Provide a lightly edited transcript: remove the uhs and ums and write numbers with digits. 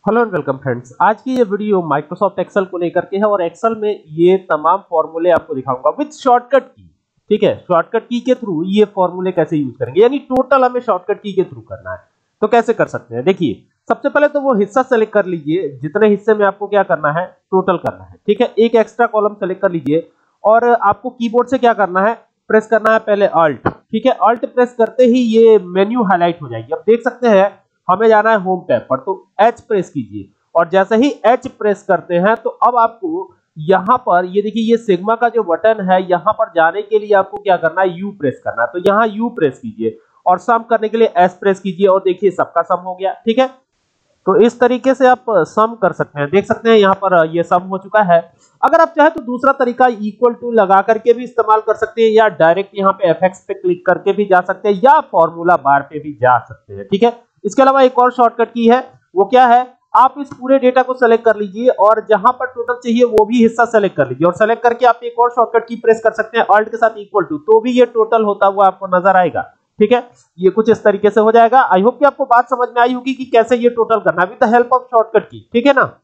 Hello and welcome friends. आज की ये वीडियो माइक्रोसॉफ्ट एक्सेल को लेकर के है और एक्सेल में ये तमाम फॉर्मूले आपको दिखाऊंगा विद शॉर्टकट की। ठीक है, शॉर्टकट की के थ्रू ये फॉर्मूले कैसे यूज करेंगे, यानी टोटल हमें शॉर्टकट की के थ्रू करना है। तो कैसे कर सकते हैं, देखिए सबसे पहले तो वो हिस्सा सेलेक्ट कर लीजिए जितने हिस्से में आपको क्या करना है, टोटल करना है। ठीक है, एक एक्स्ट्रा कॉलम सेलेक्ट कर लीजिए और आपको कीबोर्ड से क्या करना है, प्रेस करना है पहले अल्ट। ठीक है, अल्ट प्रेस करते ही ये मेन्यू हाईलाइट हो जाएगी। अब देख सकते हैं हमें जाना है होम टैब पर, तो एच प्रेस कीजिए और जैसे ही एच प्रेस करते हैं तो अब आपको यहां पर ये देखिए ये सिग्मा का जो बटन है, यहां पर जाने के लिए आपको क्या करना है, यू प्रेस करना है। तो यहां यू प्रेस कीजिए और सम करने के लिए एस प्रेस कीजिए और देखिए सबका सम हो गया। ठीक है, तो इस तरीके से आप सम कर सकते हैं। देख सकते हैं यहाँ पर ये सम हो चुका है। अगर आप चाहे तो दूसरा तरीका इक्वल टू लगा करके भी इस्तेमाल कर सकते हैं, या डायरेक्ट यहाँ पे एफएक्स पे क्लिक करके भी जा सकते हैं, या फॉर्मूला बार पे भी जा सकते हैं। ठीक है, इसके अलावा एक और शॉर्टकट की है, वो क्या है, आप इस पूरे डेटा को सेलेक्ट कर लीजिए और जहां पर टोटल चाहिए वो भी हिस्सा सेलेक्ट कर लीजिए और सेलेक्ट करके आप एक और शॉर्टकट की प्रेस कर सकते हैं अल्ट के साथ इक्वल टू, तो भी ये टोटल होता हुआ आपको नजर आएगा। ठीक है, ये कुछ इस तरीके से हो जाएगा। आई होप कि आपको बात समझ में आई होगी कि कैसे ये टोटल करना है with the help of shortcut की। ठीक है ना।